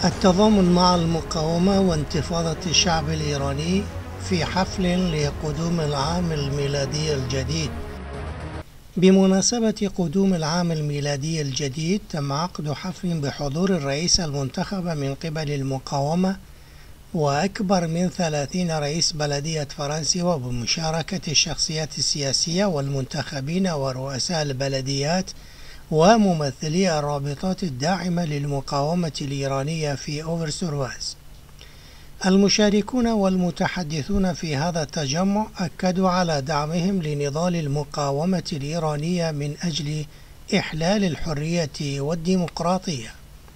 التضامن مع المقاومة وانتفاضة الشعب الإيراني في حفل لقدوم العام الميلادي الجديد. بمناسبة قدوم العام الميلادي الجديد تم عقد حفل بحضور الرئيس المنتخب من قبل المقاومة وأكبر من 30 رئيس بلدية فرنسا، وبمشاركة الشخصيات السياسية والمنتخبين ورؤساء البلديات وممثلي الرابطات الداعمة للمقاومة الإيرانية في أوفر-سورواز. المشاركون والمتحدثون في هذا التجمع أكدوا على دعمهم لنضال المقاومة الإيرانية من أجل إحلال الحرية والديمقراطية.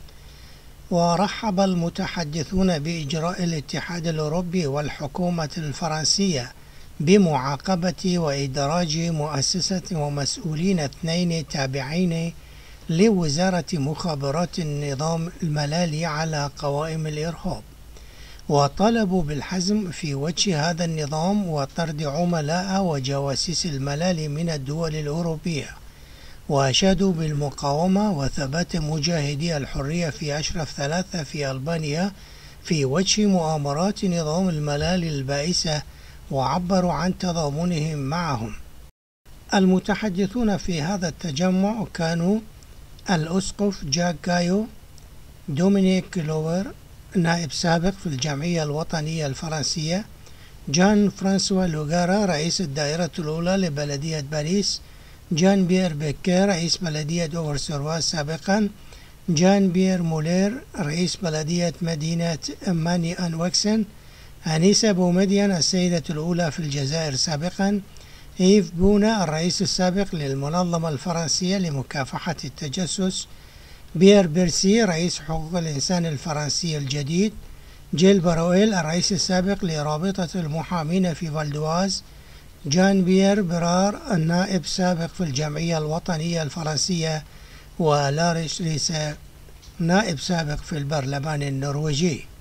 ورحب المتحدثون بإجراء الاتحاد الأوروبي والحكومة الفرنسية بمعاقبة وإدراج مؤسسة ومسؤولين 2 تابعين لوزارة مخابرات النظام الملالي على قوائم الإرهاب، وطالبوا بالحزم في وجه هذا النظام وطرد عملاء وجواسيس الملالي من الدول الأوروبية، وأشادوا بالمقاومة وثبات مجاهدي الحرية في أشرف 3 في ألبانيا في وجه مؤامرات نظام الملالي البائسة، وعبروا عن تضامنهم معهم. المتحدثون في هذا التجمع كانوا الأسقف جاك جايو، دومينيك كلوور نائب سابق في الجمعية الوطنية الفرنسية، جان فرانسوا لوغارا رئيس الدائرة الأولى لبلدية باريس، جان بيير بيكير رئيس بلدية أوفر-سورواز سابقا، جان بيير مولير رئيس بلدية مدينة ماني أن وكسن، أنيسة بومدين السيدة الأولى في الجزائر سابقا، إيف بونا الرئيس السابق للمنظمة الفرنسية لمكافحة التجسس، بيير بيرسي رئيس حقوق الإنسان الفرنسي الجديد، جيل بارويل الرئيس السابق لرابطة المحامين في فالدواز، جان بيير برار النائب سابق في الجمعية الوطنية الفرنسية، ولاريس ريسا نائب سابق في البرلمان النرويجي.